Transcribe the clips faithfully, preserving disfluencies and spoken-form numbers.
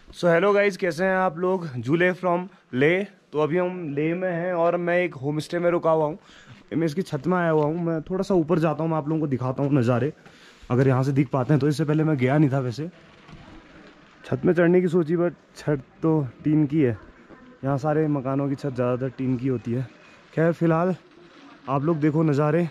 So hello guys, कैसे हैं आप लोग। झूले फ्रॉम ले। तो अभी हम ले में हैं और मैं एक होम स्टे में रुका हुआ हूँ। मैं इसकी छत में आया हुआ हूँ। मैं थोड़ा सा ऊपर जाता हूँ, मैं आप लोगों को दिखाता हूँ नज़ारे, अगर यहाँ से दिख पाते हैं तो। इससे पहले मैं गया नहीं था वैसे। छत में चढ़ने की सोची, बट छत तो टीन की है। यहाँ सारे मकानों की छत ज़्यादातर टीन की होती है। खैर फ़िलहाल आप लोग देखो नज़ारे।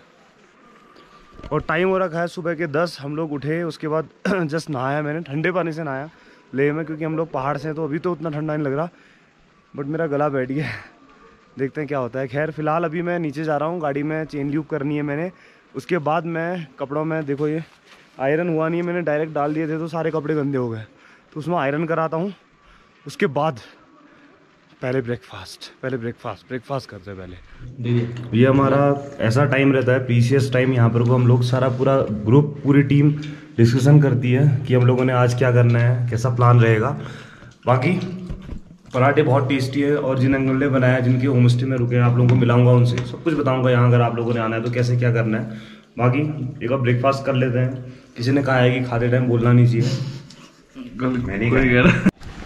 और टाइम हो रखा है सुबह के दस। हम लोग उठे, उसके बाद जस्ट नहाया मैंने, ठंडे पानी से नहाया ले में, क्योंकि हम लोग पहाड़ से हैं तो अभी तो उतना ठंडा नहीं लग रहा, बट मेरा गला बैठ गया। देखते हैं क्या होता है। खैर फिलहाल अभी मैं नीचे जा रहा हूँ, गाड़ी में चेन ल्यूब करनी है मैंने। उसके बाद मैं कपड़ों में, देखो ये आयरन हुआ नहीं है, मैंने डायरेक्ट डाल दिए थे तो सारे कपड़े गंदे हो गए, तो उसमें आयरन कराता हूँ। उसके बाद पहले ब्रेकफास्ट पहले ब्रेकफास्ट ब्रेकफास्ट करते हैं पहले। ये हमारा ऐसा टाइम रहता है, प्रीशियस टाइम। यहाँ पर को हम लोग सारा पूरा ग्रुप, पूरी टीम डिस्कशन करती है कि हम लोगों ने आज क्या करना है, कैसा प्लान रहेगा। बाकी पराठे बहुत टेस्टी है, और जिन अंकल ने बनाया, जिनके होम स्टे में रुके हैं, आप लोगों को मिलाऊंगा, उनसे सब कुछ बताऊंगा यहाँ अगर आप लोगों ने आना है तो कैसे क्या करना है। बाकी एक बार ब्रेकफास्ट कर लेते हैं। किसी ने कहा है कि खाते टाइम बोलना नहीं चाहिए, मैं नहीं कह।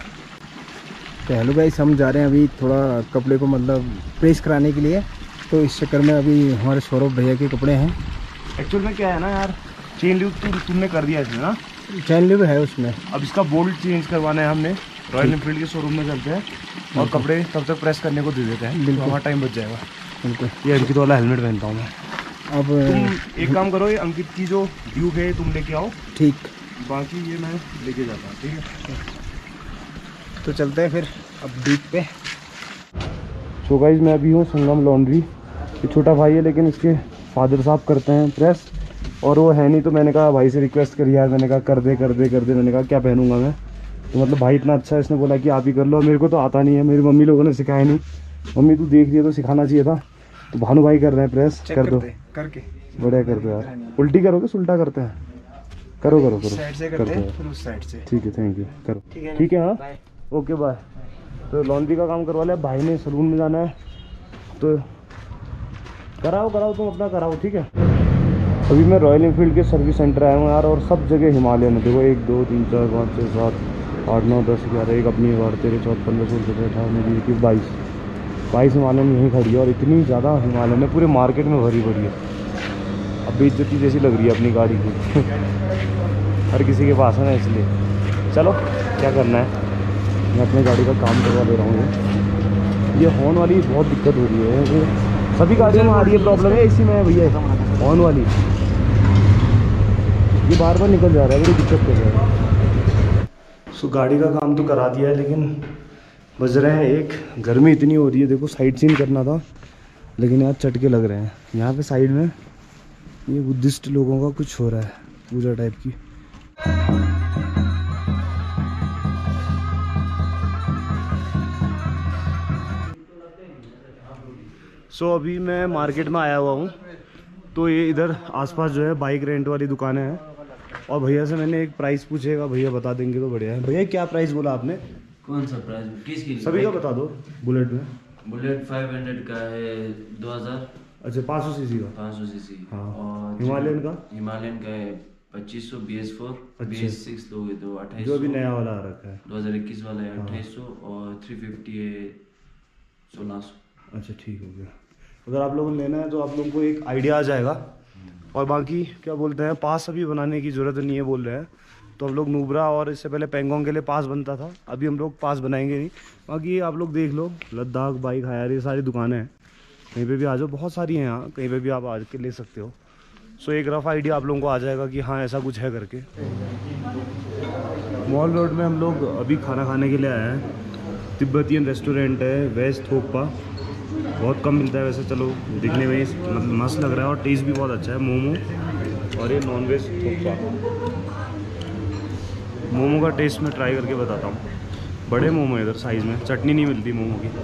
तो हेलो गाइस, हम जा रहे हैं अभी थोड़ा कपड़े को मतलब प्रेस कराने के लिए। तो इस चक्कर में अभी हमारे सौरभ भैया के कपड़े हैं। एक्चुअल में क्या है ना यार, चेन ल्यूब तो तुमने कर दिया इसमें ना, चैन ल्यूब है उसमें। अब इसका बोल्ट चेंज करवाना है हमने। रॉयल एनफील्ड के शोरूम में चलते हैं और कपड़े तब तक प्रेस करने को दे देते हैं, तो हमारा टाइम बच जाएगा। बिल्कुल। ये अंकित वाला हेलमेट पहनता हूँ मैं। अब तुम एक काम करो, ये अंकित की जो ड्यूक है तुम लेके आओ, ठीक। बाकी ये मैं लेके जाता हूँ, ठीक है। तो चलते हैं फिर अब डीप पे। सो गाइस, मैं अभी हूँ संगम लॉन्ड्री। ये छोटा भाई है, लेकिन इसके फादर साहब करते हैं प्रेस, और वो है नहीं, तो मैंने कहा भाई से रिक्वेस्ट करी यार, मैंने कहा कर दे कर दे कर दे। मैंने कहा क्या पहनूंगा मैं, तो मतलब भाई इतना अच्छा है, इसने बोला कि आप ही कर लो। मेरे को तो आता नहीं है, मेरी मम्मी लोगों ने सिखाया नहीं। मम्मी तू देख रही है तो सिखाना चाहिए था। तो भानु भाई कर रहे हैं प्रेस, कर दो करके। बढ़िया कर दो यार। उल्टी करोगे उल्टा करते हैं, करो करो करो साइड से करते हैं, फिर उस साइड से। ठीक है, थैंक यू, करो। ठीक है, हाँ ओके बाय। तो लॉन्ड्री का काम करवा लिया भाई ने, सलून में जाना है तो कराओ कराओ तुम अपना कराओ, ठीक है। अभी मैं रॉयल एनफील्ड के सर्विस सेंटर आया हूँ यार, और सब जगह हिमालयन है। देखो एक दो तीन चार पाँच छः सात आठ नौ दस ग्यारह, एक अपनी बार तेरह चौदह पंद्रह सोलह सत्रह अठारह उन्नीस इक्कीस बाईस बाईस हिमालयन यहीं खड़ी है, और इतनी ज़्यादा हिमालयन है पूरे मार्केट में भरी भरी है। अब बेइज्जती जैसी लग रही है अपनी गाड़ी की हर किसी के पास है ना, इसलिए चलो क्या करना है। मैं अपनी गाड़ी का काम करवा दे रहा हूँ। ये हॉर्न वाली बहुत दिक्कत हो रही है, सभी गाड़ियों में आ रही है प्रॉब्लम है, इसी में भैया हॉर्न वाली। ये बार बार निकल जा रहा है, बड़ी दिक्कत कर रहा है। सो गाड़ी का काम तो करा दिया है, लेकिन बज रहे हैं एक। गर्मी इतनी हो रही है, देखो साइड सीन करना था, लेकिन यार चटके लग रहे हैं। यहाँ पे साइड में ये बुद्धिस्ट लोगों का कुछ हो रहा है, पूजा टाइप की। सो so, अभी मैं मार्केट में आया हुआ हूँ, तो ये इधर आसपास जो है बाइक रेंट वाली दुकानें हैं, और भैया से मैंने एक प्राइस पूछेगा, भैया बता देंगे तो बढ़िया है। भैया क्या प्राइस बोला आपने? कौन सा प्राइस, किसकी? सभी का बता दो। बुलेट में बुलेट फाइव हंड्रेड का है दो हज़ार। अच्छा, पाँच सौ सीसी का। पाँच सौ सीसी। हाँ। और हिमालयन का? हिमालयन का है पच्चीस सौ B S four B S six लोगे तो अट्ठाईस। जो अभी नया वाला आ रखा है दो हज़ार इक्कीस वाला है अट्ठाईस सौ, और थ्री फिफ्टी है सोलह सौ। अच्छा ठीक हो गया। अगर आप लोगों ने लेना है तो आप लोगों को एक आइडिया आ जाएगा। और बाकी क्या बोलते हैं, पास अभी बनाने की ज़रूरत नहीं है बोल रहे हैं, तो हम लोग नुब्रा और इससे पहले पेंगोंग के लिए पास बनता था, अभी हम लोग पास बनाएंगे नहीं। बाकी आप लोग देख लो, लद्दाख बाइक हायर, ये सारी दुकानें हैं, कहीं पे भी आ जाओ, बहुत सारी हैं यहाँ, कहीं पे भी आप आ के ले सकते हो। सो एक रफ़ आइडिया आप लोगों को आ जाएगा कि हाँ ऐसा कुछ है करके। मॉल रोड में हम लोग अभी खाना खाने के लिए आए हैं। तिब्बतियन रेस्टोरेंट है, वेज थोकपा, बहुत कम मिलता है वैसे, चलो दिखने में मतलब मस्त लग रहा है, और टेस्ट भी बहुत अच्छा है। मोमो और ये नॉन वेज थोकपा। मोमो का टेस्ट मैं ट्राई करके बताता हूँ। बड़े मोमो इधर साइज़ में, चटनी नहीं मिलती मोमो की।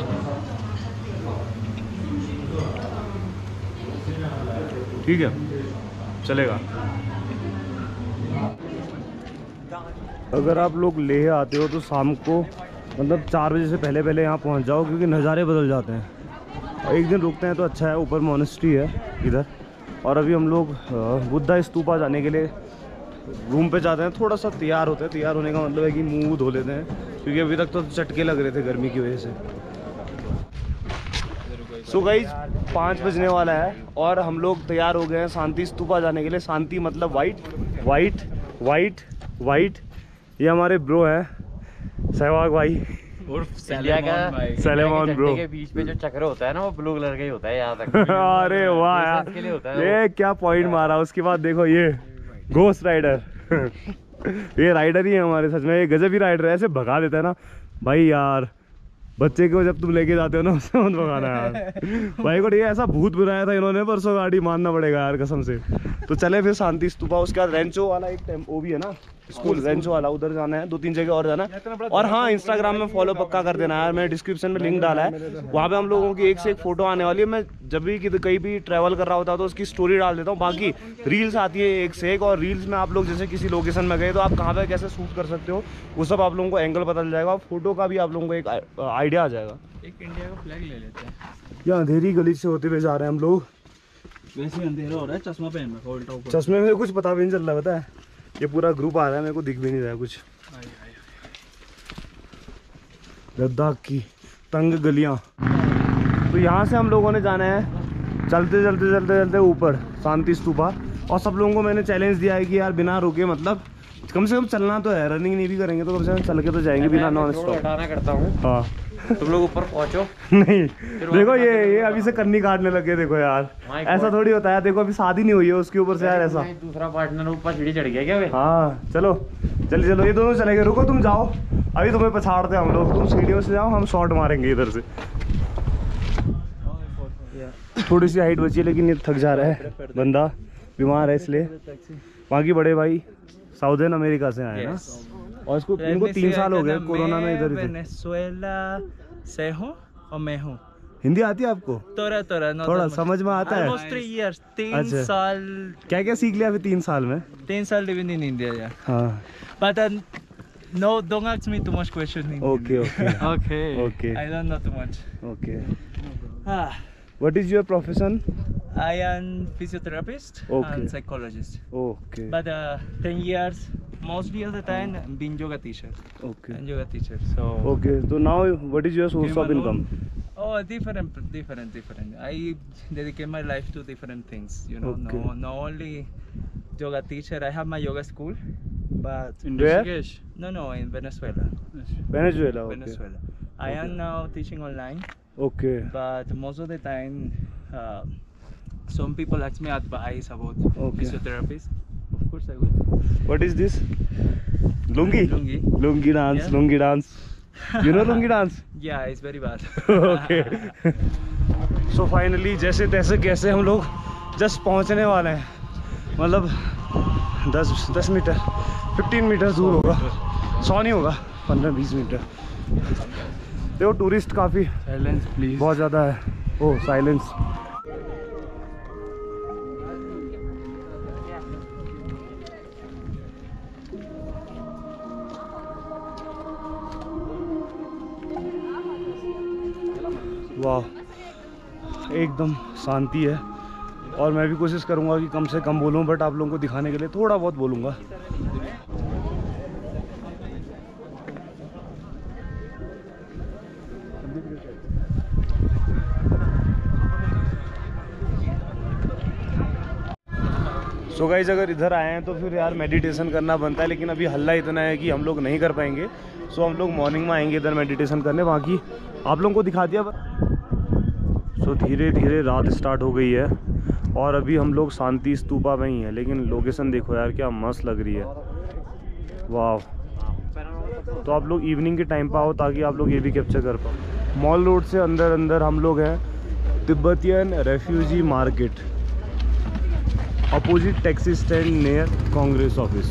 ठीक है, चलेगा। अगर आप लोग लेह आते हो तो शाम को मतलब चार बजे से पहले पहले यहाँ पहुँच जाओ, क्योंकि नज़ारे बदल जाते हैं। और एक दिन रुकते हैं तो अच्छा है, ऊपर मोनेस्ट्री है इधर। और अभी हम लोग बुद्धा स्तूपा जाने के लिए रूम पे जाते हैं, थोड़ा सा तैयार होते हैं। तैयार होने का मतलब है कि मुंह धो लेते हैं, क्योंकि अभी तक तो चटके लग रहे थे गर्मी की वजह से। सो गाइस पाँच बजने वाला है और हम लोग तैयार हो गए हैं शांति स्तूपा जाने के लिए। शांति मतलब वाइट वाइट वाइट वाइट। ये हमारे ब्रो है सहवाग भाई इंडिया का सलेमॉन ब्रो के बीच में जो चक्र होता है ना वो ब्लू कलर का ही होता है यहाँ तक। अरे वाह यार, के लिए होता है ये क्या पॉइंट मारा। उसके बाद देखो ये घोस्ट राइडर ये राइडर ही है हमारे, सच में ये गजब ही राइडर है। ऐसे भगा देता है ना भाई यार, बच्चे को जब तुम लेके जाते हो ना उससे मत भगाना यार भाई को। ये ऐसा भूत बनाया था इन्होंने परसों, गाड़ी मानना पड़ेगा यार कसम से। तो चले फिर शांति स्तूपा, उसके बाद रेंचो वाला एक टाइम वो भी है ना स्कूल, रेंचो वाला उधर जाना है, दो तीन जगह और जाना है। और हाँ इंस्टाग्राम में फॉलो पक्का कर देना यार, मैंने डिस्क्रिप्शन में लिंक डाला है, वहाँ पे हम लोगों की एक से एक फोटो आने वाली है। मैं जब भी कहीं भी ट्रैवल कर रहा होता तो उसकी स्टोरी डाल देता हूँ। बाकी रील्स आती है एक से एक, और रील्स में आप लोग जैसे किसी लोकेशन में गए तो आप कहाँ पे कैसे शूट कर सकते हो वो सब आप लोगों को एंगल पता चल जाएगा, फोटो का भी आप लोगों को एक आइडिया आ जाएगा। एक इंडिया का फ्लैग ले लेते हैं। यहाँ अंधेरी गली से होते हुए जा रहे हैं हम लोग। वैसे ही अंधेरा हो रहा है, चश्मा पहन रखा उल्टा ऊपर। चश्मे में कुछ पता भी नहीं चल रहा, पता है ये पूरा ग्रुप आ रहा है, मेरे को दिख भी नहीं रहा है कुछ। लद्दाख की तंग गलियां। तो यहाँ से हम लोगों ने जाना है चलते चलते चलते चलते ऊपर शांति स्तूपा। और सब लोगों को मैंने चैलेंज दिया है कि यार बिना रुके, मतलब कम से कम चलना तो है, रनिंग नहीं भी करेंगे तो कम से कम चल के तो जाएंगे बिना नॉन स्टॉप। हटाना करता हूँ, हाँ तुम लोग ऊपर पहुँचो। नहीं देखो ये ये अभी से कन्नी काटने लगे, देखो यार ऐसा थोड़ी होता है। देखो अभी शादी नहीं हुई है उसके ऊपर से यार ऐसा। दूसरा पार्टनर ऊपर सीढ़ी चढ़ गया क्या वे? हाँ चलो चलिए चलो, ये दोनों चलेंगे। रुको तुम जाओ, अभी तुम्हें पछाड़ते हैं हम लोग, तुम सीढ़ियों से जाओ, हम शॉट मारेंगे इधर से। थोड़ी सी हाइट बची है लेकिन ये थक जा रहा है बंदा, बीमार है इसलिए। बाकी बड़े भाई साउदर्न अमेरिका से आए ना, और इसको इनको तीन साल हो गए कोरोना में इधर। वेनेजुएला से हूँ और मैं हूँ। हिंदी आती है आपको? थोड़ा थोड़ा थोड़ा समझ में आता है? Almost three years, तीन अच्छा। साल। क्या क्या सीख लिया अभी तीन साल में? तीन साल living in India, yeah. हाँ But uh, no, don't ask me too much questions in okay okay Okay. Okay. I don't know too much. Okay. Ah, what is your profession? I am physiotherapist Okay. and psychologist. Okay But uh, ten years, mostly of the time, being yoga teacher. Okay And yoga teacher. So. Okay. तो now what is your source of income? Oh, different, different, different. I dedicate my life to different things. You know, Okay. no, not only yoga teacher. I have my yoga school, but In where? Rishikesh. No, no, in Venezuela. Venezuela. Okay Venezuela. I am now teaching online, okay but most of the time, uh, some people ask me advice about Okay. physiotherapist. Of course, I will. What is this? Lungi Lungi. Lungi dance Yeah. Lungi dance you know lungi dance? Yeah, it's very bad. Okay. So finally जैसे तैसे कैसे हम लोग just पहुंचने वाले हैं, मतलब दस दस मीटर फिफ्टीन मीटर दूर होगा, सौ नहीं होगा, पंद्रह बीस मीटर। देखो टूरिस्ट काफ़ी Silence, please. बहुत ज़्यादा है। Oh silence. वाह एकदम शांति है। और मैं भी कोशिश करूंगा कि कम से कम बोलूं, बट आप लोगों को दिखाने के लिए थोड़ा बहुत बोलूंगा। सो गाइस अगर इधर आए हैं तो फिर यार मेडिटेशन करना बनता है, लेकिन अभी हल्ला इतना है कि हम लोग नहीं कर पाएंगे। सो हम लोग मॉर्निंग में आएंगे इधर मेडिटेशन करने। बाकी आप लोगों को दिखा दिया। सो धीरे धीरे रात स्टार्ट हो गई है और अभी हम लोग शांति स्तूपा में ही हैं, लेकिन लोकेशन देखो यार क्या मस्त लग रही है। वाह। तो आप लोग इवनिंग के टाइम पर आओ ताकि आप लोग ये भी कैप्चर कर पाओ। मॉल रोड से अंदर अंदर हम लोग हैं Tibetan refugee market, opposite taxi stand near Congress office.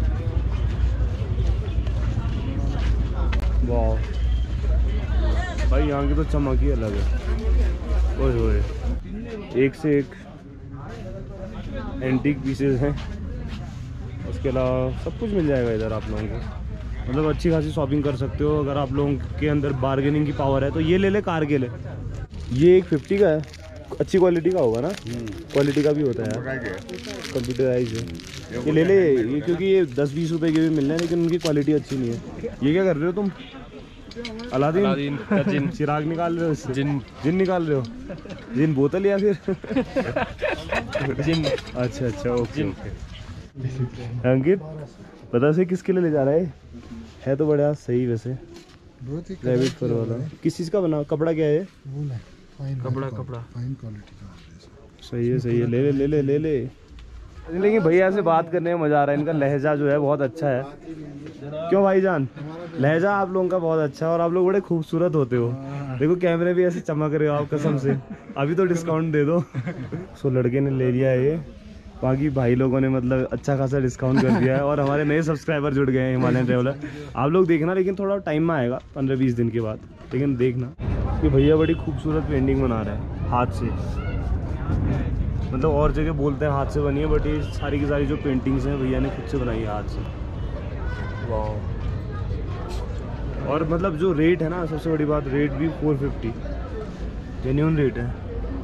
वाह भाई यहाँ की तो चमक ही अलग है। ओए ओए एक से एक एंटीक पीसेस हैं, उसके अलावा सब कुछ मिल जाएगा इधर आप लोगों को। मतलब अच्छी खासी शॉपिंग कर सकते हो अगर आप लोगों के अंदर बार्गेनिंग की पावर है। तो ये ले ले कारगिल है, ये एक फिफ्टी का है, अच्छी क्वालिटी का होगा ना, क्वालिटी का भी होता है कंप्यूटराइज है। ये ले ले ये, क्योंकि ये दस बीस रुपए के भी मिल रहे हैं लेकिन उनकी क्वालिटी अच्छी नहीं है। ये क्या कर रहे हो तुम? अलादीन जिन चिराग निकाल रहे हो इससे? जिन जिन निकाल रहे हो? जिन बोतल या फिर जिन? अच्छा अच्छा ओके ओके। अंकित पता से किसके लिए ले जा रहा है? है तो बड़ा सही वैसे, बहुत ही रैबिट फर वाला। किस चीज़ का बना? कपड़ा क्या है? वूल है, फाइन कपड़ा कपड़ा फाइन क्वालिटी का। सही है सही है, ले ले ले ले ले ले। लेकिन भैया से बात करने में मज़ा आ रहा है, इनका लहजा जो है बहुत अच्छा है। क्यों भाईजान? लहजा आप लोगों का बहुत अच्छा है और आप लोग बड़े खूबसूरत होते हो। देखो कैमरे भी ऐसे चमक रहे हो आप, कसम से। अभी तो डिस्काउंट दे दो। सो लड़के ने ले लिया है ये, बाकी भाई लोगों ने मतलब अच्छा खासा डिस्काउंट कर दिया है और हमारे नए सब्सक्राइबर जुड़ गए हैं हिमालयन ट्रैवलर। आप लोग देखना, लेकिन थोड़ा टाइम में आएगा, पंद्रह बीस दिन के बाद, लेकिन देखना। ये भैया बड़ी खूबसूरत पेंटिंग बना रहे हैं हाथ से, मतलब और जगह बोलते हैं हाथ से बनी है, बट ये सारी की सारी जो पेंटिंग्स हैं भैया ने खुद से बनाई है हाथ से। वाह। और मतलब जो रेट है ना, सबसे बड़ी बात, रेट भी फोर फिफ्टी जेन्यून रेट है।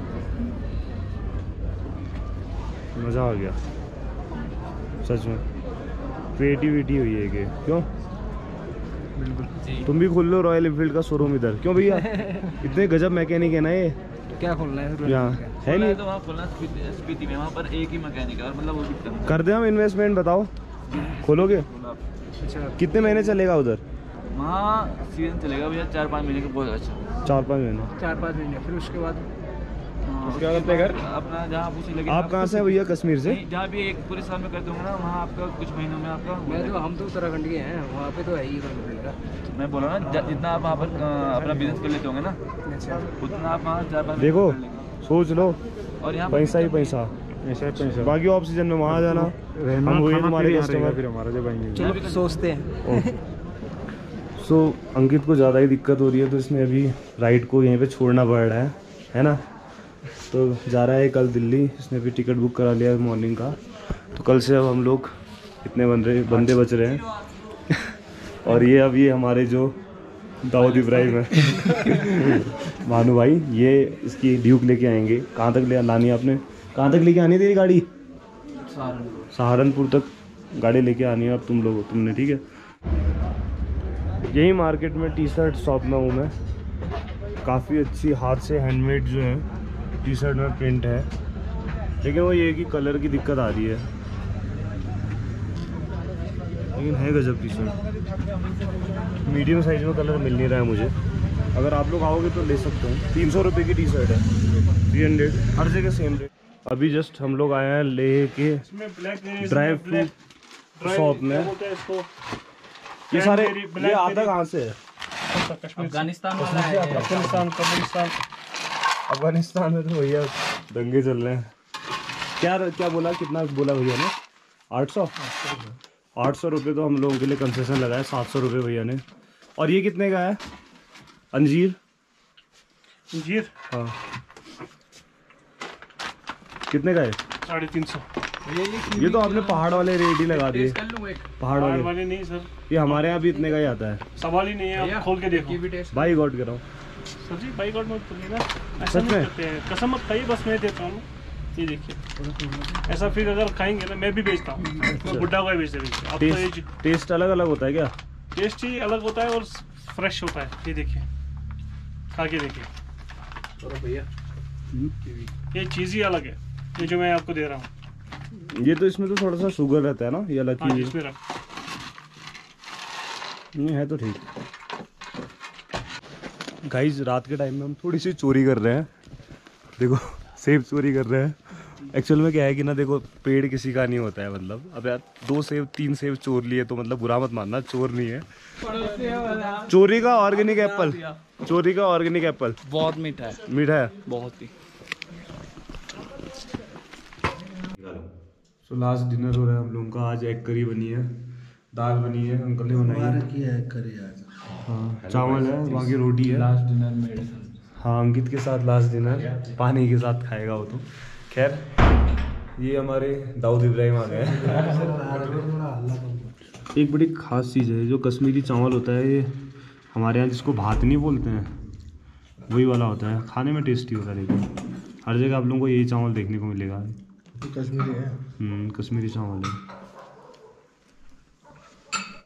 मज़ा आ गया सच में, क्रिएटिविटी हुई है कि क्यों? बिल्कुल। तुम भी खोल लो रॉयल एनफील्ड का शोरूम इधर, क्यों भैया? इतने गजब मैकेनिक है ना ये। क्या खोलना है यहाँ है नहीं तो वहाँ खोलना स्पीति में, वहाँ पर एक ही मैकेनिक है और मतलब वो भी कम कर दे हम इन्वेस्टमेंट, बताओ खोलोगे? अच्छा कितने महीने चलेगा उधर? वहाँ सीजन चलेगा भैया, चार पाँच महीने का बहुत अच्छा। चार पाँच महीने चार पाँच महीने, फिर उसके बाद क्या करते हैं घर अपना जहाँ पूछे लगे। आप कहाँ से हैं भैया? कश्मीर से? जहाँ भी एक पूरे साल में कर दूंगा ना, वहाँ आपका कुछ महीनों में आपका। मैं तो हम तो उत्तराखंड के हैं, वहाँ पे तो है ही मिलेगा। मैं बोला ना, ज- जितना आप वहाँ पर अ, अपना बिजनेस कर लेते होंगे ना, अच्छा उतना आप वहाँ चार पाँच देखो महीने कर लेंगे। सोच लो, और यहाँ पैसा ही पैसा, ऐसा पैसा बाकी ऑफ सीजन में वहाँ जाना। हम हुए तुम्हारे कस्टमर। फिर हमारा जब आएंगे चलो सोचते हैं। सो अंकित को ज़्यादा ही दिक्कत हो रही है, तो इसने अभी राइड को यहीं पे छोड़ना पड़ रहा है है ना। तो जा रहा है कल दिल्ली, इसने भी टिकट बुक करा लिया है मॉर्निंग का। तो कल से अब हम लोग इतने बन रहे बंदे बच रहे हैं। और ये अब ये हमारे जो दाऊद इब्राहिम है भानु भाई, ये इसकी ड्यूक लेके आएंगे। कहाँ तक ले लानी है आपने? कहाँ तक लेके आनी है तेरी गाड़ी? सहारनपुर सहारनपुर तक गाड़ी लेके आनी है अब तुम लोग तुमने, ठीक है। यही मार्केट में टी शर्ट शॉप में हूँ मैं। काफ़ी अच्छी हाथ से हैंडमेड जो है टी शर्ट में प्रिंट है, लेकिन वो ये कि कलर की दिक्कत आ रही है, लेकिन है गजब टी शर्ट। मीडियम साइज में कलर मिल नहीं रहा है मुझे। अगर आप लोग आओगे तो ले सकते हो। तीन सौ रुपये की टी शर्ट है, थ्री हंड्रेड, हर जगह सेम रेट। अभी जस्ट हम लोग आए हैं लेह के ड्राई फ्रूट शॉप में। ये सारे ये आता कहाँ से है? अफगानिस्तान अफगानिस्तान कब्रिस्तान अफगानिस्तान में तो भैया दंगे चल रहे हैं। क्या क्या बोला, कितना बोला भैया ने? आठ सौ आठ सौ रुपये तो हम लोगों के लिए कंसेशन लगाया, सात सौ रुपये भैया ने। और ये कितने का है? अंजीर अंजीर हाँ कितने का है? साढ़े तीन सौ। ये तो आपने पहाड़ वाले रेट ही लगा दिए। पहाड़ वाले वाले नहीं सर, ये हमारे यहाँ भी इतने का ही आता है। सवाल ही नहीं है, आप खोल के देखो। भाई गॉड कराओ सर जी, बाई गॉड मत करिए ना, ऐसा सच नहीं में? करते हैं। कसम मत खाइए, बस मैं देता हूँ। ये देखिए, ऐसा फिर अगर खाएंगे ना, मैं भी बेचता हूँ, मैं बुढ़ा को ही बेचते बेचते अब तो ये टेस्ट टेस्ट अलग अलग होता है क्या? टेस्ट ही अलग होता है और फ्रेश होता है। ये देखिए, खा के देखिए, ये चीज़ ही अलग है, ये जो मैं आपको दे रहा हूँ। ये तो इसमें तो थोड़ा सा शुगर रहता है ना, ये अलग हाँ, चीज इसमें रख। नहीं है तो ठीक। गाइस रात के टाइम में हम थोड़ी सी चोरी कर रहे हैं। देखो सेब चोरी कर रहे हैं। एक्चुअल में क्या है कि ना, देखो पेड़ किसी का नहीं होता है, मतलब अब यार दो सेब तीन सेब चोर लिए तो मतलब बुरा मत मानना, चोर नहीं है। चोरी का ऑर्गेनिक एप्पल, चोरी का ऑर्गेनिक एप्पल बहुत मीठा है, मीठा है बहुत ही। सो लास्ट डिनर हो रहा है हम लोगों का। आज एग करी बनी है, दाल बनी है, अंकल ने बनाई है। हाँ चावल है, बाकी रोटी है। लास्ट डिनर मेरे हाँ अंकित के साथ लास्ट डिनर पानी के साथ खाएगा वो तो। खैर ये हमारे दाऊद इब्राहिम आ गए। एक बड़ी ख़ास चीज़ है, जो कश्मीरी चावल होता है, ये हमारे यहाँ जिसको भात नहीं बोलते हैं, वही वाला होता है। खाने में टेस्टी होता है, लेकिन हर जगह आप लोगों को यही चावल देखने को मिलेगा। कश्मीरी है। हम्म कश्मीरी चावल है।